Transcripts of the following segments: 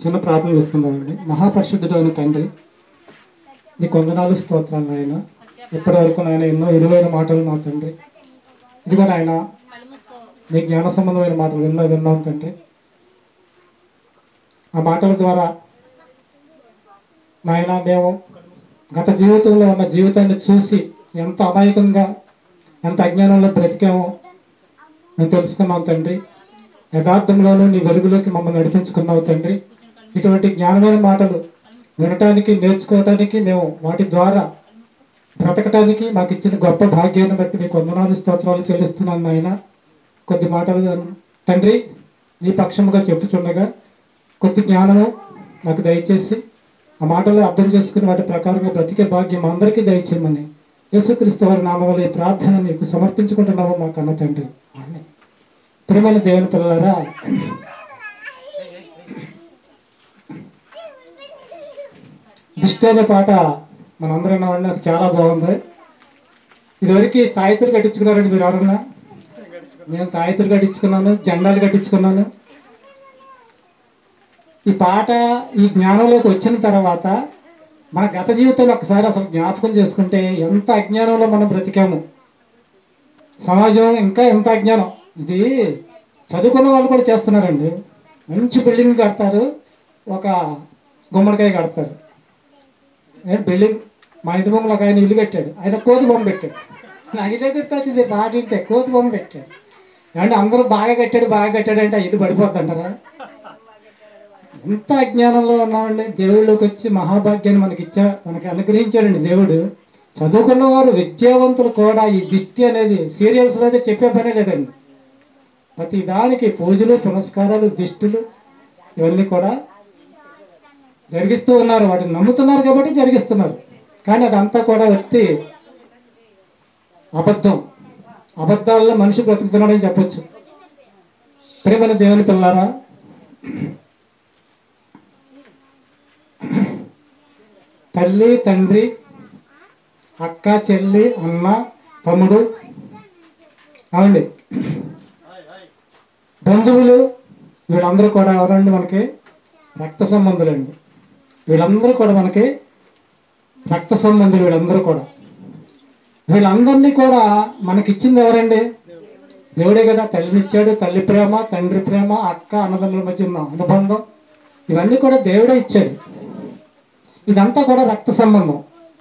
చిన్న ప్రార్థన చేసుకుందామండి. మహాపరిశుద్ధుడు అయిన తండ్రి, నీ కొందనాలు స్తోత్రాలు నాయన. ఇప్పటి వరకు నాయన ఎన్నో విలువైన మాటలు నా తండ్రి, ఇదిగో నాయన నీ జ్ఞాన సంబంధమైన మాటలు విన్నాం తండ్రి. ఆ మాటల ద్వారా నాయన మేము గత జీవితంలో ఉన్న జీవితాన్ని చూసి ఎంత అమాయకంగా, ఎంత అజ్ఞానంలో బ్రతికామో మేము తెలుసుకున్నాం తండ్రి. యథార్థంలోనూ నీ వెలుగులోకి మమ్మల్ని నడిపించుకున్నావు తండ్రి. ఇటువంటి జ్ఞానమైన మాటలు వినటానికి, నేర్చుకోవటానికి, మేము వాటి ద్వారా బ్రతకటానికి మాకు ఇచ్చిన గొప్ప భాగ్యాన్ని బట్టి మీకు వందనాలు స్తోత్రాలు చెల్లిస్తున్నాను నాయన. కొద్ది మాటలు తండ్రి నీ పక్షముగా చెప్పుచుండగా కొద్ది జ్ఞానము నాకు దయచేసి ఆ మాటలు అర్థం చేసుకుని వాటి ప్రకారంగా బ్రతికే భాగ్యం అందరికీ దయచేయమని యేసుక్రీస్తు వారి నామములో ఈ ప్రార్థన మీకు సమర్పించుకుంటున్నాము మా కన్న తండ్రి. ప్రియమైన దేవుని పిల్లలారా, దిష్టి అనే పాట మనందరం విన్నామండి. నాకు చాలా బాగుంది. ఇదివరకు తాయితులు కట్టించుకున్నారండి మీరు ఎవరన్నా? నేను తాయితులు కట్టించుకున్నాను, జెండాలు కట్టించుకున్నాను. ఈ పాట ఈ జ్ఞానంలోకి వచ్చిన తర్వాత మన గత జీవితంలో ఒకసారి అసలు జ్ఞాపకం చేసుకుంటే ఎంత అజ్ఞానంలో మనం బ్రతికాము. సమాజం ఇంకా ఎంత అజ్ఞానం. ఇది చదువుకున్న వాళ్ళు కూడా చేస్తున్నారండి. మంచి బిల్డింగ్ కడతారు, ఒక గుమ్మడికాయ కడతారు. బిల్డింగ్ మా ఇంటి బొమ్మలు ఒక ఆయన ఇల్లు కట్టాడు, ఆయన కోతి బొమ్మ పెట్టాడు. నాకు ఇదే గుర్తొచ్చింది పాట ఇంటే, కోతి బొమ్మ పెట్టాడు. అంటే అందరూ బాగా కట్టాడు అంటే ఆ ఇల్లు పడిపోద్ది అంటారా? ఎంత అజ్ఞానంలో ఉన్నామండి. దేవుళ్ళకి వచ్చి మహాభాగ్యాన్ని మనకి అనుగ్రహించాడండి దేవుడు. చదువుకున్న వారు, విద్యావంతులు కూడా ఈ దిష్టి అనేది సీరియల్స్లో అయితే చెప్పే పనే లేదండి. ప్రతి దానికి పూజలు, పునస్కారాలు, దిష్టులు ఇవన్నీ కూడా జరిగిస్తూ ఉన్నారు. వాటిని నమ్ముతున్నారు కాబట్టి జరిగిస్తున్నారు. కానీ అదంతా కూడా వ్యక్తి అబద్ధం. అబద్ధాల్లో మనిషి బ్రతుకుతున్నాడని చెప్పొచ్చు. ప్రియమైన దేవుని పిల్లారా, తల్లి, తండ్రి, అక్క, చెల్లి, అన్న, తమ్ముడు, అవునండి, బంధువులు, వీళ్ళందరూ కూడా ఎవరండి? మనకి రక్త సంబంధులండి. వీళ్ళందరూ కూడా మనకి రక్త సంబంధులు. వీళ్ళందరినీ కూడా మనకిచ్చింది ఎవరండి? దేవుడే కదా. తల్లినిచ్చాడు. తల్లి ప్రేమ, తండ్రి ప్రేమ, అక్క, అన్నదమ్ముల మధ్య ఉన్న అనుబంధం, ఇవన్నీ కూడా దేవుడే ఇచ్చాడు. ఇదంతా కూడా రక్త సంబంధం.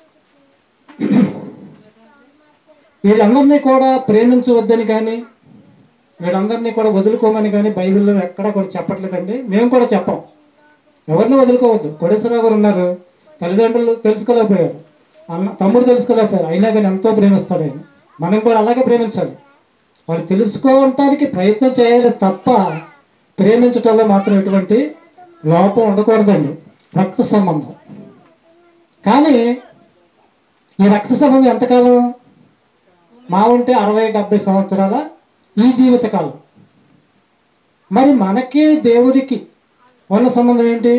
వీళ్ళందరినీ కూడా ప్రేమించవద్దని కానీ, వీళ్ళందరినీ కూడా వదులుకోమని కానీ బైబిల్లో ఎక్కడా కూడా చెప్పట్లేదండి. మేము కూడా చెప్పం. ఎవరిని వదులుకోవద్దు. కోటేశ్వరరావు గారు ఉన్నారు, తల్లిదండ్రులు తెలుసుకోలేకపోయారు, తమ్ముడు తెలుసుకోలేకపోయారు, అయినా కానీ ఎంతో ప్రేమిస్తాడు ఆయన. మనం కూడా అలాగే ప్రేమించాలి. వాళ్ళు తెలుసుకోవటానికి ప్రయత్నం చేయాలి తప్ప ప్రేమించటంలో మాత్రం ఎటువంటి లోపం ఉండకూడదండి. రక్త సంబంధం. కానీ ఈ రక్త సంబంధం ఎంతకాలం? మా ఉంటే 60-70 సంవత్సరాల ఈ జీవితకాలం. మరి మనకి దేవుడికి ఉన్న సంబంధం ఏంటి?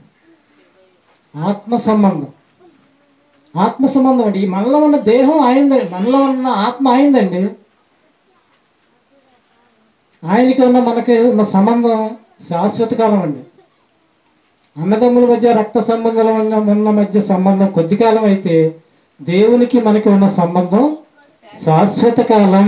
ఆత్మ సంబంధం. ఆత్మ సంబంధం అండి. మనలో ఉన్న దేహం ఆయనదండి, మనలో ఉన్న ఆత్మ ఆయనదండి. ఆయనకి ఉన్న మనకి ఉన్న సంబంధం శాశ్వత కాలం అండి. అన్నదమ్ముల మధ్య రక్త సంబంధాల ఉన్న మధ్య సంబంధం కొద్ది కాలం అయితే, దేవునికి మనకి ఉన్న సంబంధం శాశ్వత కాలం.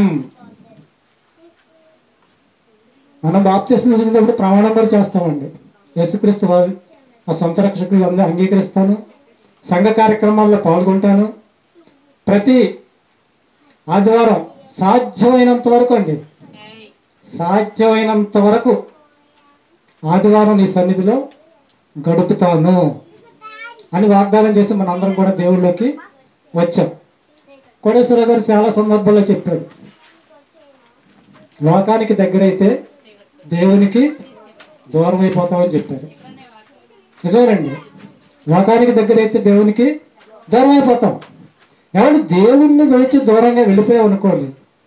మనం బాప్తిస్మం పొందినప్పుడు ప్రమాణం కూడా చేస్తామండి. యేసుక్రీస్తు వారు ఆ సొంత రక్షకులు అందరూ అంగీకరిస్తాను, సంఘ కార్యక్రమాల్లో పాల్గొంటాను. ప్రతి ఆదివారం సాధ్యమైనంత వరకు అండి, సాధ్యమైనంత వరకు ఆదివారం నీ సన్నిధిలో గడుపుతాను అని వాగ్దానం చేసి మనందరం కూడా దేవుళ్ళకి వచ్చాం. కోటేశ్వరరావు గారు చాలా సందర్భాల్లో చెప్పాడు, లోకానికి దగ్గరైతే దేవునికి దూరం అయిపోతామని చెప్పారు. నిజమేనండి. లోకానికి దగ్గరైతే దేవునికి దూరం అయిపోతాం. ఎవరు దేవుణ్ణి విడిచి దూరంగా వెళ్ళిపోయావు అనుకోండి,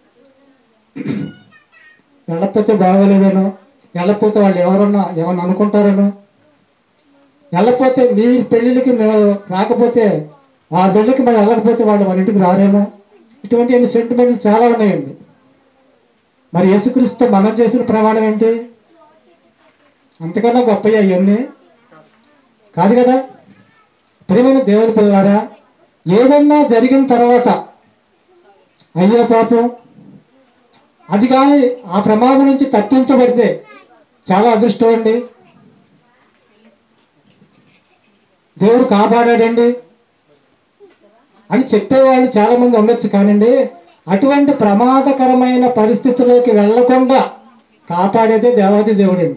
వెళ్ళకపోతే బాగోలేదనో, వెళ్ళకపోతే వాళ్ళు ఏమన్నా అనుకుంటారనో, వెళ్ళకపోతే మీ పెళ్ళిళ్ళకి రాకపోతే వాళ్ళ పెళ్ళికి మనం వెళ్ళకపోతే వాళ్ళు మన ఇంటికి రారేమో, ఇటువంటి అన్ని సెంటిమెంట్లు చాలా ఉన్నాయండి. మరి యేసుక్రీస్తు మనం చేసిన ప్రమాణం ఏంటి? అంతకన్నా గొప్పయ్యా ఇవన్నీ. కాదు కదా. ప్రియమైన దేవుని పిల్లారా, ఏదన్నా జరిగిన తర్వాత అయ్యో పాపం అది కానీ ఆ ప్రమాదం నుంచి తప్పించబడితే చాలా అదృష్టం అండి, దేవుడు కాపాడాడండి అని చెప్పేవాళ్ళు చాలా మంది ఉండొచ్చు. కానండి అటువంటి ప్రమాదకరమైన పరిస్థితుల్లోకి వెళ్లకుండా కాపాడేదే దేవాది దేవుడండి.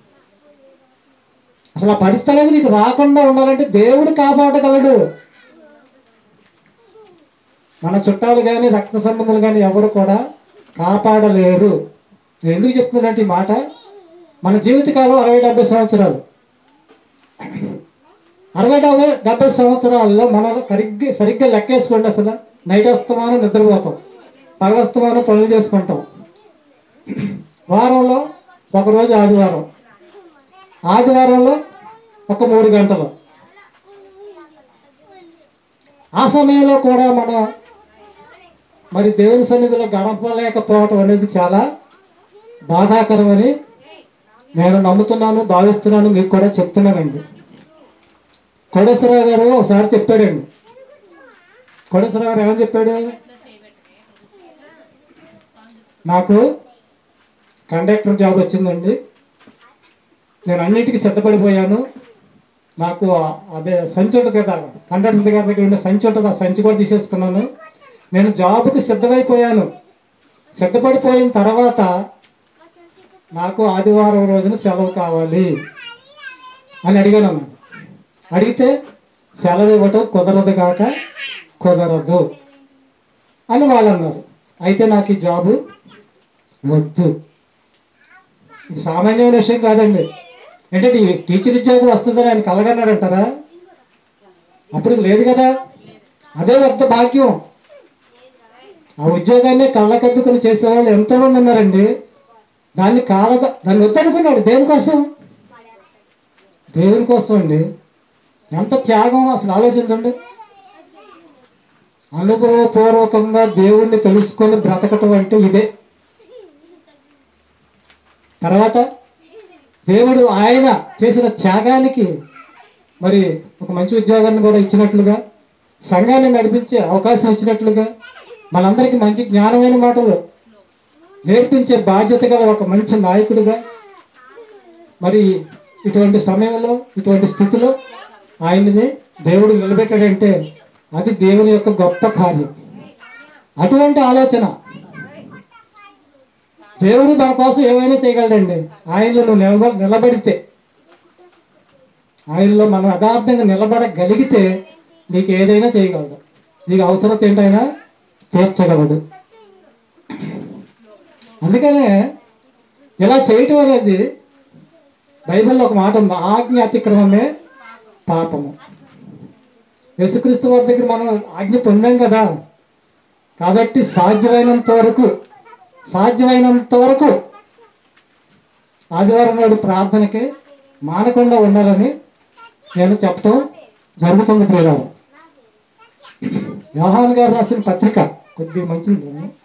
అసలు ఆ పరిస్థితి అనేది నీకు రాకుండా ఉండాలంటే దేవుడు కాపాడగలడు. మన చుట్టాలు కానీ రక్త సంబంధాలు కానీ ఎవరు కూడా కాపాడలేరు. నేను ఎందుకు చెప్తున్నానంటే ఈ మాట, మన జీవితకాలం 60-70 సంవత్సరాలు. 60-70 సంవత్సరాల్లో మనం సరిగ్గా లెక్కేసుకోండి. అసలు నైట్ వస్తామని నిద్రపోతాం, పగలస్తమానం పనులు చేసుకుంటాం. వారంలో ఒకరోజు ఆదివారం, ఆదివారంలో ఒక 3 గంటలు. ఆ సమయంలో కూడా మనం మరి దేవుని సన్నిధిలో గడపలేకపోవటం అనేది చాలా బాధాకరమని నేను నమ్ముతున్నాను, భావిస్తున్నాను, మీకు కూడా చెప్తున్నానండి. కోటేశ్వరరావు గారు ఒకసారి చెప్పాడండి. కోటేశ్వరరావు గారు ఏమని చెప్పాడు, నాకు కండక్టర్ జాబ్ వచ్చిందండి, నేను అన్నిటికీ సిద్ధపడిపోయాను, నాకు అదే సంచి ఉంటుంది కదా, కండక్టర్ గారి దగ్గర ఉండే సంచి ఉంటుంది, ఆ సంచి కూడా తీసేసుకున్నాను, నేను జాబ్కి సిద్ధమైపోయాను. సిద్ధపడిపోయిన తర్వాత నాకు ఆదివారం రోజున సెలవు కావాలి అని అడిగాను. అడిగితే సెలవు ఇవ్వటం కుదరదు కాక కుదరదు అని వాళ్ళు అన్నారు. అయితే నాకు ఈ జాబు వద్దు. ఇది సామాన్యమైన విషయం కాదండి. అంటే టీచర్ ఉద్యోగం వస్తుందని ఆయన కలగన్నాడంటారా? అప్పుడు లేదు కదా. అదే పెద్ద భాగ్యం. ఆ ఉద్యోగాన్ని కళ్ళకద్దుకుని చేసేవాళ్ళు ఎంతోమంది ఉన్నారండి. దాన్ని వద్దనుకున్నాడు. దేనికోసం? దేవుని కోసం అండి. ఎంత త్యాగం అసలు ఆలోచించండి. అనుభవపూర్వకంగా దేవుణ్ణి తెలుసుకొని బ్రతకటం అంటే ఇదే. తర్వాత దేవుడు ఆయన చేసిన త్యాగానికి మరి ఒక మంచి ఉద్యోగాన్ని కూడా ఇచ్చినట్లుగా, సంఘాన్ని నడిపించే అవకాశం ఇచ్చినట్లుగా, మనందరికీ మంచి జ్ఞానమైన మాటలు నేర్పించే బాధ్యత గల ఒక మంచి నాయకుడిగా, మరి ఇటువంటి సమయంలో ఇటువంటి స్థితిలో ఆయనని దేవుడు నిలబెట్టాడంటే అది దేవుని యొక్క గొప్ప కార్యం. అటువంటి ఆలోచన, దేవుడు మన కోసం ఏమైనా చేయగలడండి. ఆయనలో నువ్వు నిలబడితే, ఆయనలో మనం యథార్థంగా నిలబడగలిగితే నీకు ఏదైనా చేయగలడు. నీకు అవసరత ఏంటైనా తీర్చగలడు. అందుకనే ఇలా చేయటం అనేది బైబిల్లో ఒక మాట ఉంది, ఆజ్ఞ అతిక్రమమే పాపము. యేసుక్రీస్తు వారి దగ్గర మనం ఆజ్ఞ పొందాం కదా, కాబట్టి సాధ్యమైనంత వరకు ఆదివారం నాడు ప్రార్థనకి మానకుండా ఉండాలని నేను చెప్పటం జరుగుతుంది. ప్రియులారా, యోహాను గారు రాసిన పత్రిక కొద్దిగా మంచిది.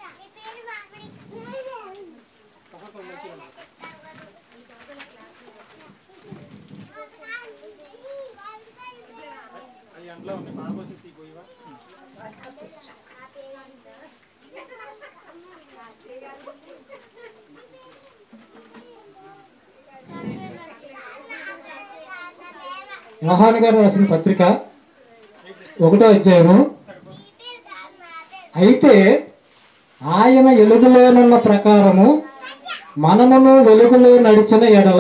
యోహాను గారు రాసిన పత్రిక 1వ అధ్యాయము. అయితే ఆయన వెలుగులోనున్న ప్రకారము మనమును వెలుగులో నడిచిన ఎడల.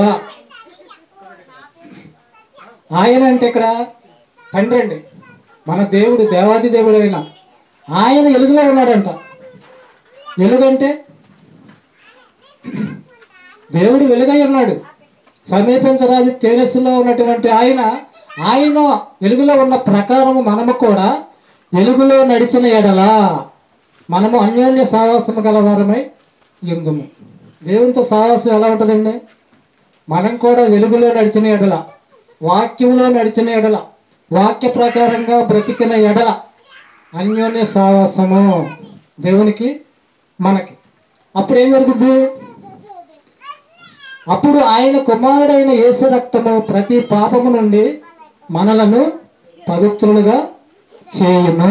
ఆయన అంటే ఇక్కడ తండ్రి అండి, మన దేవుడు, దేవాది దేవుడు అయిన ఆయన వెలుగులో ఉన్నాడంట. వెలుగంటే దేవుడు వెలుగై ఉన్నాడు. సమీపించరాజు తేజస్సులో ఉన్నటువంటి ఆయన వెలుగులో ఉన్న ప్రకారము మనము కూడా వెలుగులో నడిచిన ఎడల మనము అన్యోన్య సహవాసము గలవారమై యుందుము. దేవునితో సహవాసం ఎలా ఉంటుందండి? మనం కూడా వెలుగులో నడిచిన ఎడల, వాక్యంలో నడిచిన ఎడల, వాక్య ప్రకారంగా బ్రతికిన ఎడల అన్యోన్య సహవాసము దేవునికి మనకి. అప్పుడు ఏం జరుగుతుంది? అప్పుడు ఆయన కుమారుడైన యేసు రక్తము ప్రతి పాపము నుండి మనలను పవిత్రులుగా చేయును.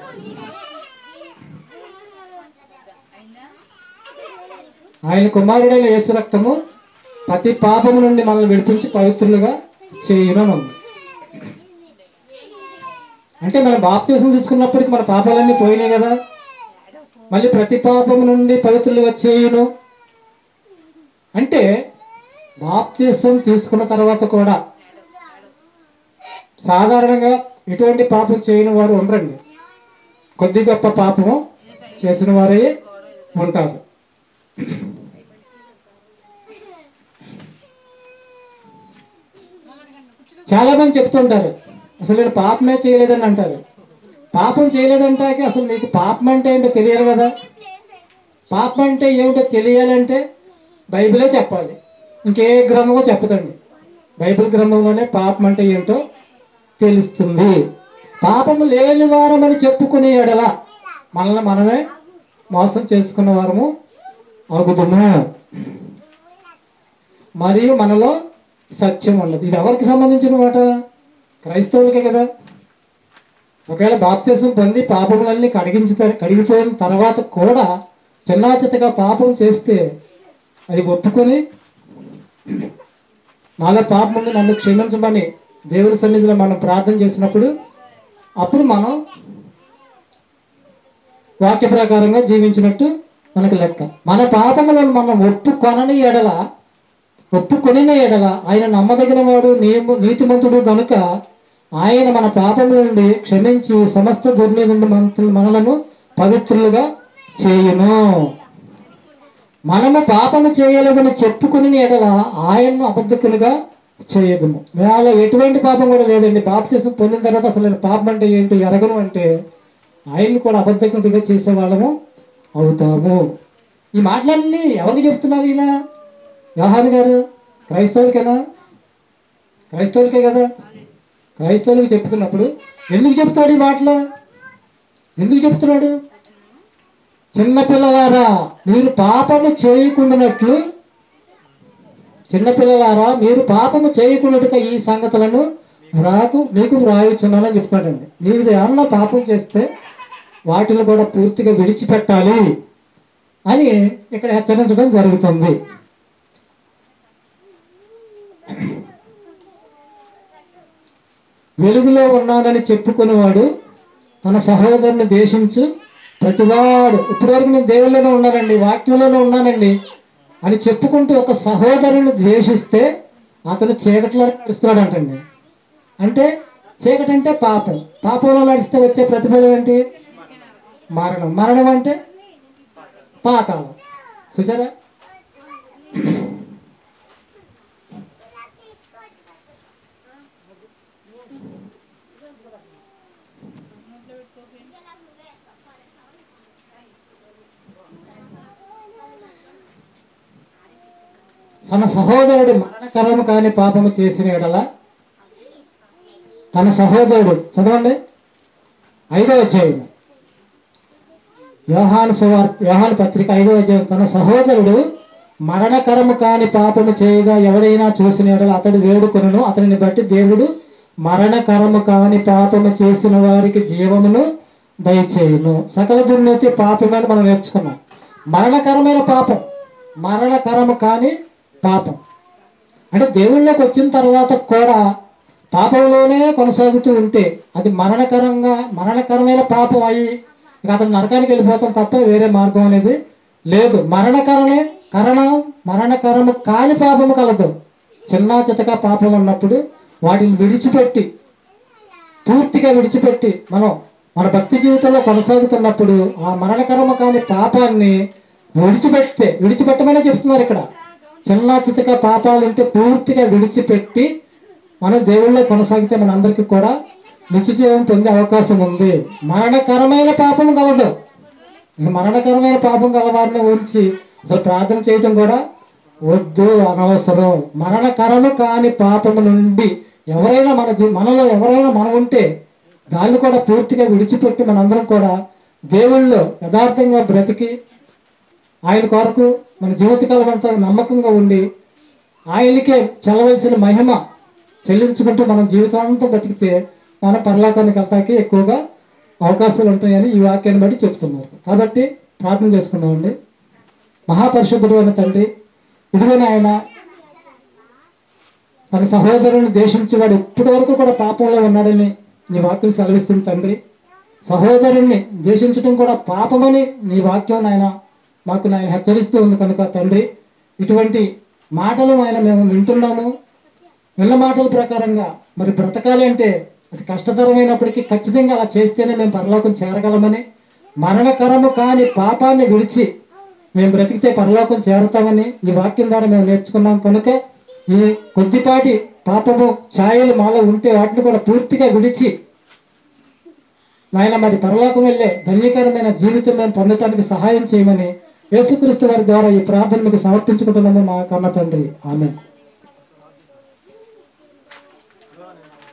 ఆయన కుమారుడైన యేసు రక్తము ప్రతి పాపము నుండి మనల్ని విడిపించి పవిత్రులుగా చేయును అని ఉంది. అంటే మనం బాప్తీసం తీసుకున్నప్పటికీ మన పాపాలన్నీ పోయినాయి కదా, మళ్ళీ ప్రతి పాపము నుండి పవిత్రులుగా చేయును అంటే బాప్తీసం తీసుకున్న తర్వాత కూడా సాధారణంగా ఎటువంటి పాపం చేయని వారు ఉండరండి. కొద్ది గొప్ప పాపము చేసిన వారే ఉంటారు. చాలా మంది చెప్తుంటారు అసలు నేను పాపమే చేయలేదని అంటారు. పాపం చేయలేదంటాకి అసలు నీకు పాపం అంటే ఏంటో తెలియాలి కదా. పాపం అంటే ఏమిటో తెలియాలంటే బైబిలే చెప్పాలి, ఇంకే గ్రంథమో చెప్పదండి. బైబిల్ గ్రంథంలోనే పాపం అంటే ఏంటో తెలుస్తుంది. పాపము లేని వారమని చెప్పుకునే ఎడల మనల్ని మనమే మోసం చేసుకున్న వారము అగుదుము, మరియు మనలో సత్యం ఉండదు. ఇది ఎవరికి సంబంధించిన మాట? క్రైస్తవులకే కదా. ఒకవేళ బాప్తిసం పొంది పాపములన్నీ కడిగిపోయిన తర్వాత కూడా చిన్నాచితగా పాపం చేస్తే అది ఒప్పుకొని నాలో పాపం ఉంది నన్ను క్షమించమని దేవుని సన్నిధిలో మనం ప్రార్థన చేసినప్పుడు అప్పుడు మనం వాక్య ప్రకారంగా జీవించినట్టు మనకు లెక్క. మన పాపములను మనం ఒప్పుకొనని ఎడల ఆయన నమ్మదగిన వాడు నీతిమంతుడు కనుక ఆయన మన పాపముల నుండి క్షమించి సమస్త దుర్నీతి నుండి మనలను పవిత్రులుగా చేయును. మనము పాపము చేయలేదని చెప్పుకుని ఎడల ఆయన్ను అబద్ధకులుగా చేయదుము. వేళ ఎటువంటి పాపం కూడా లేదండి. బాప్తిసం పొందిన తర్వాత అసలు నేను పాపం అంటే ఏంటి ఎరగను అంటే ఆయన్ని కూడా అబద్ధకులుగా చేసేవాళ్ళము అవుతాము. ఈ మాటలన్నీ ఎవరికి చెప్తున్నారు ఈయన? యోహాను గారు క్రైస్తవులకేనా? క్రైస్తవులకే కదా. క్రైస్తవులకి చెప్తున్నప్పుడు ఎందుకు చెప్తాడు ఈ మాటలు? ఎందుకు చెప్తున్నాడు? చిన్నపిల్లలారా మీరు పాపము చేయకుండానట్లు, చిన్నపిల్లలారా మీరు పాపము చేయకుండాట్టుగా ఈ సంగతులను మీకు వ్రాయుచున్నానని చెప్తాడండి. మీరు ఏమన్నా పాపం చేస్తే వాటిని కూడా పూర్తిగా విడిచిపెట్టాలి అని ఇక్కడ హెచ్చరించడం జరుగుతుంది. వెలుగులో ఉన్నానని చెప్పుకునేవాడు తన సహోదరుని ద్వేషించు ప్రతివాడు. ఇప్పటివరకు నేను దేవుళ్ళలోనే ఉన్నానండి, వాక్యంలోనే ఉన్నానండి అని చెప్పుకుంటూ ఒక సహోదరుని ద్వేషిస్తే అతను చీకటిలో నడుస్తున్నాడంటండి. అంటే చీకటి అంటే పాపం, పాపంలో నడిస్తే వచ్చే ప్రతిఫలం ఏంటి? మరణం. మరణం అంటే పాతాళం. చూసారా? తన సహోదరుడు మరణకరము కాని పాపము చేసిన ఎడల తన సహోదరుడు, చదవండి 5వ అధ్యాయం యోహాను పత్రిక 5వ అధ్యాయం, తన సహోదరుడు మరణకరము కాని పాపము చేయగా ఎవరైనా చూసిన ఎడల అతడు వేడుకొనును, అతనిని బట్టి దేవుడు మరణకరము కాని పాపము చేసిన వారికి జీవమును దయచేయును. సకల దుర్నీతి పాపమని మనం నేర్చుకున్నాం. మరణకరమైన పాపం, మరణకరము కాని పాపం అంటే దేవుళ్ళకి తర్వాత కూడా పాపంలోనే కొనసాగుతూ ఉంటే అది మరణకరమైన పాపం అయ్యి ఇక అతను నరకానికి వెళ్ళిపోతాం తప్ప వేరే మార్గం అనేది లేదు. మరణకరము కాని పాపము కలదు. చిన్న చితక పాపం ఉన్నప్పుడు వాటిని పూర్తిగా విడిచిపెట్టి మనం మన భక్తి జీవితంలో కొనసాగుతున్నప్పుడు ఆ మరణకరము కాని పాపాన్ని విడిచిపెట్టమనే చెప్తున్నారు ఇక్కడ. చిన్న చితక పాపాలు ఉంటే పూర్తిగా విడిచిపెట్టి మనం దేవుళ్ళో కొనసాగితే మనందరికీ కూడా నిత్య జీవం పొందే అవకాశం ఉంది. మరణకరమైన పాపం కలదు. మరణకరమైన పాపం కలవారిని ఉంచి అసలు ప్రార్థన చేయటం కూడా వద్దు, అనవసరం. మరణకరము కాని పాపము నుండి ఎవరైనా మనలో ఎవరైనా మనం ఉంటే దాన్ని కూడా పూర్తిగా విడిచిపెట్టి మనందరం కూడా దేవుళ్ళో యథార్థంగా బ్రతికి ఆయన కొరకు మన జీవితకాలం అంతా నమ్మకంగా ఉండి ఆయనకే చెల్లవలసిన మహిమ చెల్లించుకుంటూ మనం జీవితాంతం బతికితే మనం పరలోకానికి వెళ్తాకి ఎక్కువగా అవకాశాలు ఉంటాయని ఈ వాక్యాన్ని బట్టి చెప్తున్నారు. కాబట్టి ప్రార్థన చేసుకున్నామండి. మహాపరిశుద్ధుడు అయిన తండ్రి, ఇదిగో ఆయన తన సహోదరుని దేశించి వాడు ఇప్పటి వరకు కూడా పాపంలో ఉన్నాడని నీ వాక్యం సెలవిస్తుంది తండ్రి. సహోదరుణ్ణి ద్వేషించడం కూడా పాపమని నీ వాక్యం నాయన మాకు నాయన హెచ్చరిస్తూ ఉంది కనుక తండ్రి, ఇటువంటి మాటలు ఆయన మేము వింటున్నాము. విన్న మాటల ప్రకారంగా మరి బ్రతకాలి అంటే అది కష్టతరమైనప్పటికీ ఖచ్చితంగా అలా చేస్తేనే మేము పరలోకం చేరగలమని, మరణకరము కాని పాపాన్ని విడిచి మేము బ్రతికితే పరలోకం చేరతామని ఈ వాక్యం ద్వారా మేము నేర్చుకున్నాం కనుక ఈ కొద్దిపాటి పాపము ఛాయలు మాలో ఉంటే వాటిని కూడా పూర్తిగా విడిచి నాయన మరి పరలోకం వెళ్ళే ధన్యకరమైన జీవితం మేము పొందటానికి సహాయం చేయమని యేసుక్రీస్తు వారి ద్వారా ఈ ప్రార్థన మీకు సమర్పించుకుంటున్నాము మా కన్న తండ్రి. ఆమేన్.